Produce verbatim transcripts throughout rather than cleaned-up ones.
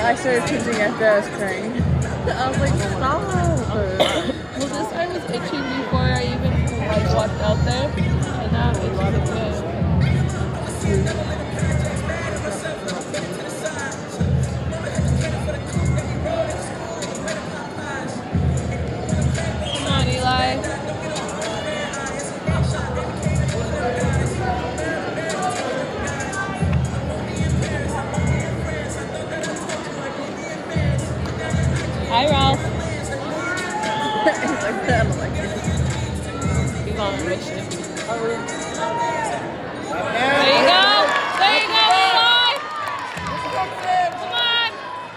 I started choosing after I was crying. I was like, stop. Well, this eye was itching before I even like walked out there, and now it's itching again. Come on, Eli. Hi, Ralph. He's like that. I'm like, he's on a mission. There you go. There you go, Eli. Come on.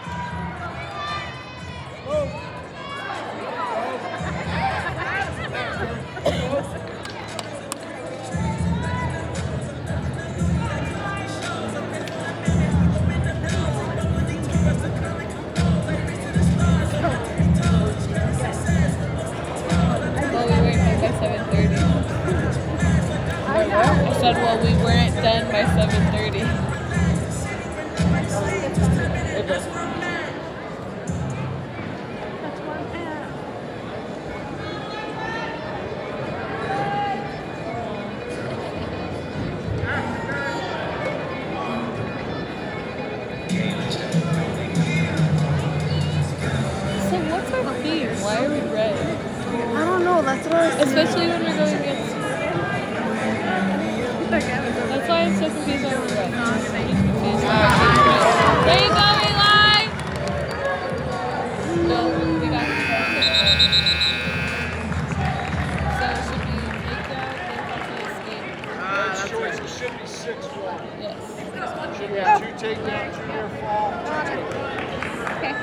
I said, well, we weren't done by seven thirty. So what's our theme? Why are we red? I don't know, that's what I was Especially when we're going against... That's why I'm so confused why we're red. I'm just confused why we're red. There you go, Eli! No, we got it. So it should be takedown, then touch escape. Uh, that's choice. It should be six one. Yes. Should be yeah. two takedown, two near fall, two takedown. Okay.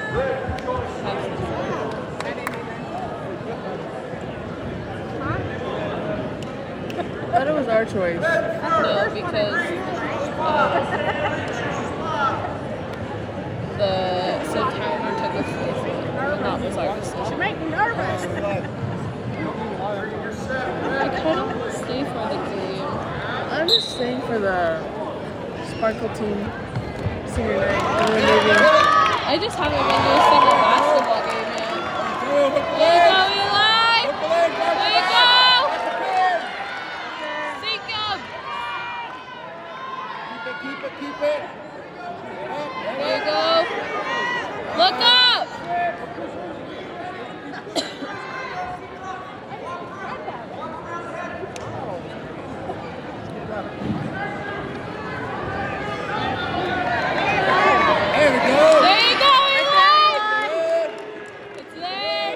I thought it was our choice. No, because uh, the so Tyler took a flip, and that was our decision. You make me nervous. I kind of want to stay for the game. I'm just staying for the Sparkle team senior night. And we're leaving. I just haven't been to a single basketball game yet. There you go, Eli! There you go! Keep it, keep it. There you go. Look up! There we go. There you go, Eli! It's there.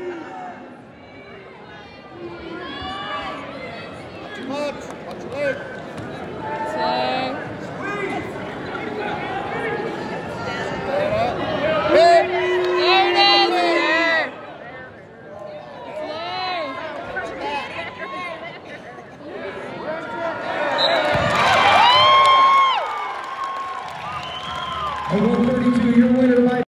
Watch your legs. Watch your legs.